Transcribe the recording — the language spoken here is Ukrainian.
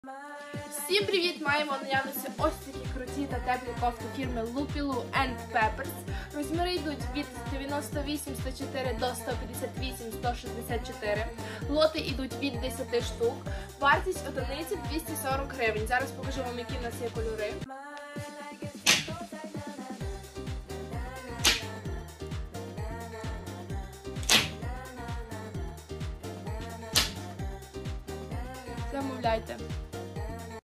Всім привіт! Маємо в наявності ось такі круті та теплі кофти фірми Lupilou & Peppers. Розміри йдуть від 98-104 до 158-164. Лоти йдуть від 10 штук. Вартість одиниці 240 гривень. Зараз покажу вам, які в нас є кольори. Замовляйте.